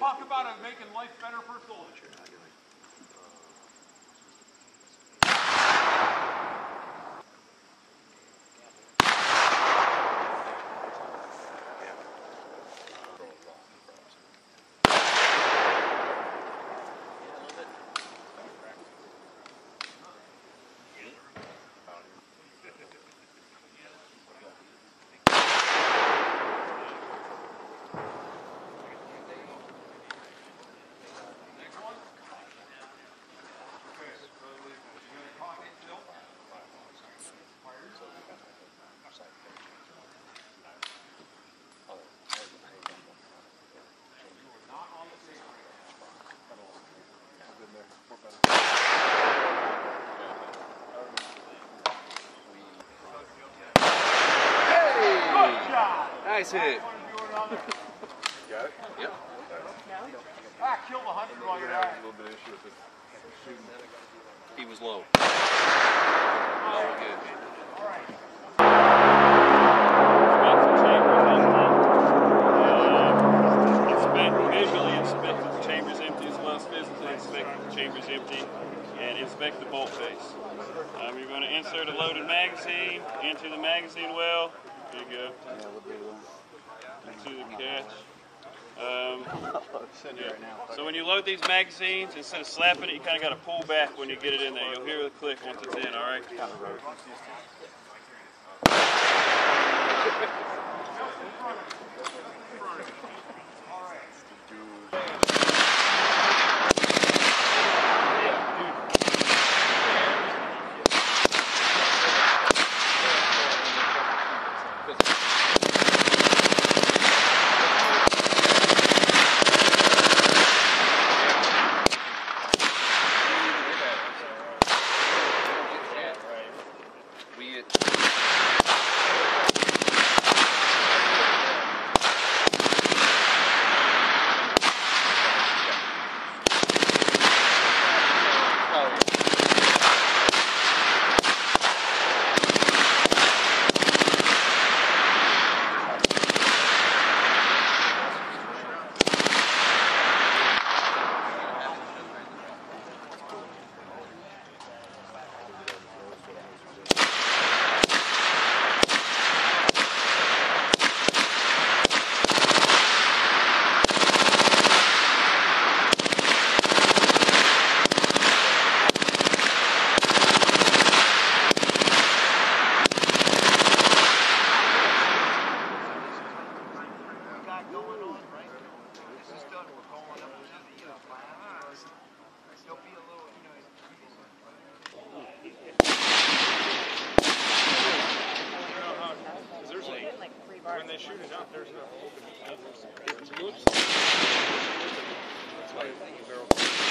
talk about it making life better for a soldier. Nice hit. Got it? Yep. I killed 100 while you're at it. A little bit of issue with it. He was low. All Good. right. Visually inspect the chamber's empty as well as physically inspect the chamber's empty and inspect the bolt face. You're going to insert a loaded magazine into the magazine well. There you go. Into the catch. So when you load these magazines, instead of slapping it, you kind of got to pull back when you get it in there. You'll hear the click once it's in, all right? When they shoot it up, there's no opening. Oops. That's why the barrel.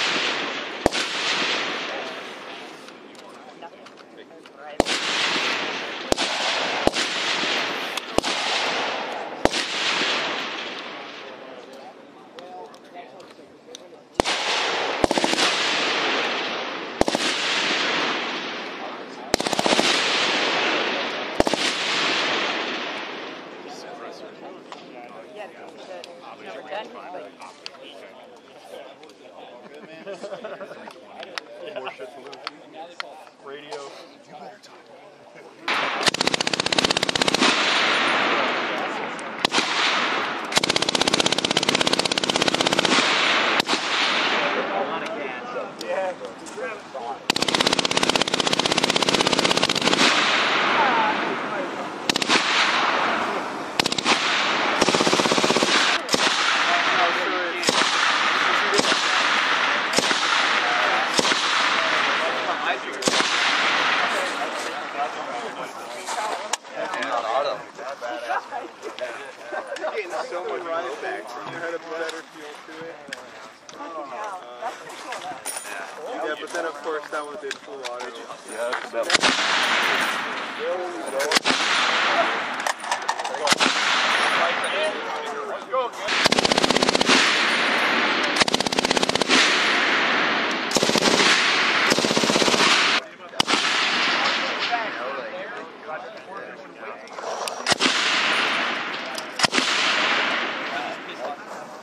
More shit to lose. Radio. So much ride back, so you had a better feel to it. That's pretty cool, though. Yeah, but then of course that one did full auto. Yeah, that Let's go again.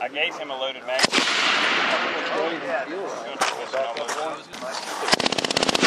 I gave him a loaded magazine.